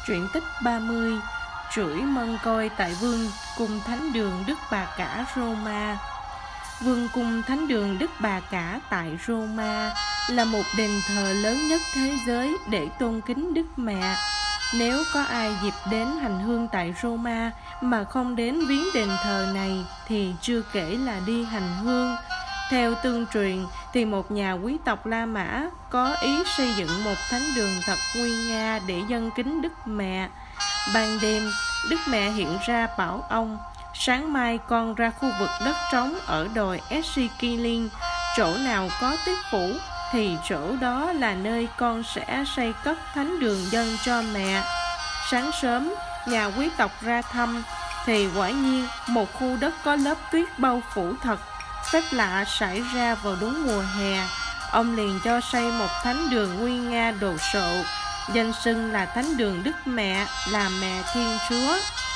Truyện tích 30. Chuỗi mân côi tại Vương cung Thánh đường Đức Bà Cả, Roma. Vương cung Thánh đường Đức Bà Cả tại Roma là một đền thờ lớn nhất thế giới để tôn kính Đức Mẹ. Nếu có ai dịp đến hành hương tại Roma mà không đến viếng đền thờ này thì chưa kể là đi hành hương. Theo tương truyền thì một nhà quý tộc La Mã có ý xây dựng một thánh đường thật nguy nga để dâng kính Đức Mẹ. Ban đêm, Đức Mẹ hiện ra bảo ông: sáng mai con ra khu vực đất trống ở đồi Esquilin, chỗ nào có tuyết phủ thì chỗ đó là nơi con sẽ xây cất thánh đường dâng cho mẹ. Sáng sớm, nhà quý tộc ra thăm thì quả nhiên một khu đất có lớp tuyết bao phủ thật. Phép lạ xảy ra vào đúng mùa hè. Ông liền cho xây một thánh đường nguy nga đồ sộ, danh xưng là Thánh đường Đức Mẹ, là Mẹ Thiên Chúa.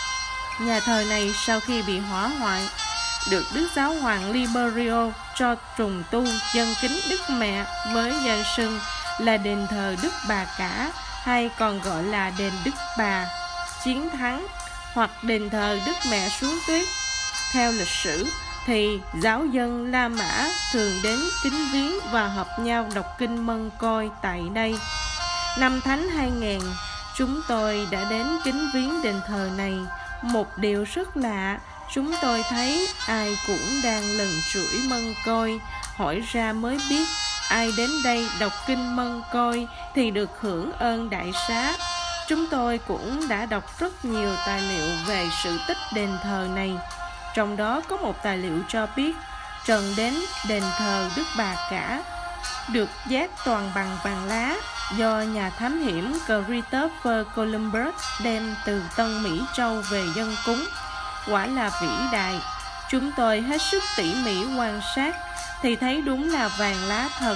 Nhà thờ này sau khi bị hỏa hoạn, được Đức Giáo hoàng Liberio cho trùng tu dâng kính Đức Mẹ với danh xưng là đền thờ Đức Bà Cả, hay còn gọi là đền Đức Bà Chiến Thắng, hoặc đền thờ Đức Mẹ xuống tuyết. Theo lịch sử thì giáo dân La Mã thường đến kính viếng và hợp nhau đọc kinh mân côi tại đây. Năm Thánh 2000, chúng tôi đã đến kính viếng đền thờ này. Một điều rất lạ, chúng tôi thấy ai cũng đang lần chuỗi mân côi. Hỏi ra mới biết, ai đến đây đọc kinh mân côi thì được hưởng ơn đại xá. Chúng tôi cũng đã đọc rất nhiều tài liệu về sự tích đền thờ này. Trong đó có một tài liệu cho biết trần đến đền thờ Đức Bà Cả được dát toàn bằng vàng lá, do nhà thám hiểm Christopher Columbus đem từ Tân Mỹ Châu về dâng cúng. Quả là vĩ đại. Chúng tôi hết sức tỉ mỉ quan sát thì thấy đúng là vàng lá thật.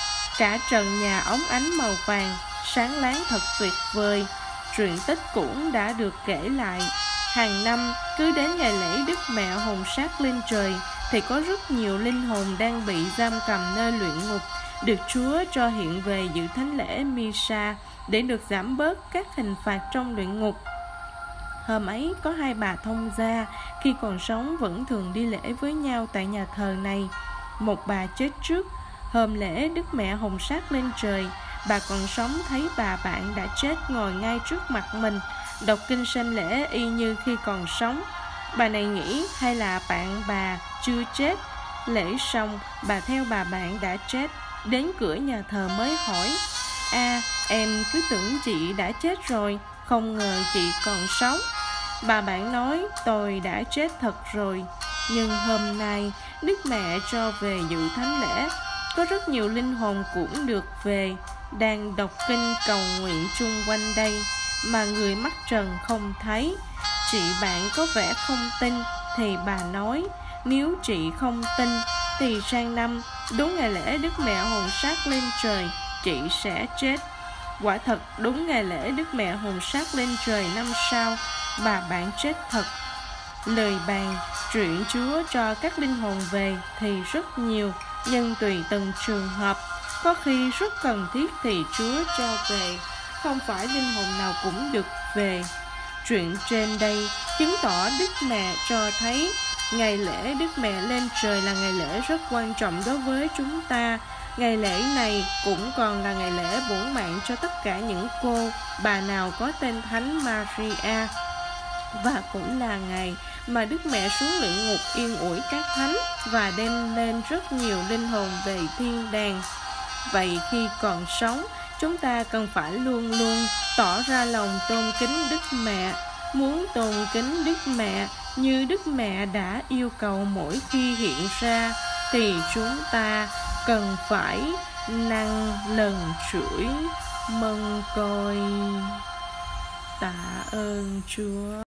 Cả trần nhà óng ánh màu vàng, sáng láng thật tuyệt vời. Truyện tích cũng đã được kể lại. Hàng năm, cứ đến ngày lễ Đức Mẹ hồn xác lên trời thì có rất nhiều linh hồn đang bị giam cầm nơi luyện ngục được Chúa cho hiện về dự thánh lễ Misa để được giảm bớt các hình phạt trong luyện ngục. Hôm ấy có hai bà thông gia khi còn sống vẫn thường đi lễ với nhau tại nhà thờ này. Một bà chết trước. Hôm lễ Đức Mẹ hồn xác lên trời, bà còn sống thấy bà bạn đã chết ngồi ngay trước mặt mình, đọc kinh sanh lễ y như khi còn sống. Bà này nghĩ hay là bạn bà chưa chết. Lễ xong, bà theo bà bạn đã chết đến cửa nhà thờ mới hỏi: em cứ tưởng chị đã chết rồi, không ngờ chị còn sống. Bà bạn nói: tôi đã chết thật rồi, nhưng hôm nay Đức Mẹ cho về dự thánh lễ. Có rất nhiều linh hồn cũng được về, đang đọc kinh cầu nguyện chung quanh đây mà người mắt trần không thấy. Chị bạn có vẻ không tin thì bà nói: nếu chị không tin thì sang năm đúng ngày lễ Đức Mẹ hồn xác lên trời chị sẽ chết. Quả thật đúng ngày lễ Đức Mẹ hồn xác lên trời năm sau, bà bạn chết thật. Lời bàn chuyện Chúa cho các linh hồn về thì rất nhiều, nhưng tùy từng trường hợp. Có khi rất cần thiết thì Chúa cho về, không phải linh hồn nào cũng được về. Chuyện trên đây chứng tỏ Đức Mẹ cho thấy ngày lễ Đức Mẹ lên trời là ngày lễ rất quan trọng đối với chúng ta. Ngày lễ này cũng còn là ngày lễ bổn mạng cho tất cả những cô, bà nào có tên Thánh Maria. Và cũng là ngày mà Đức Mẹ xuống luyện ngục yên ủi các thánh và đem lên rất nhiều linh hồn về thiên đàng. Vậy khi còn sống, chúng ta cần phải luôn luôn tỏ ra lòng tôn kính Đức Mẹ. Muốn tôn kính Đức Mẹ như Đức Mẹ đã yêu cầu mỗi khi hiện ra thì chúng ta cần phải năng lần chuỗi mân côi. Tạ ơn Chúa.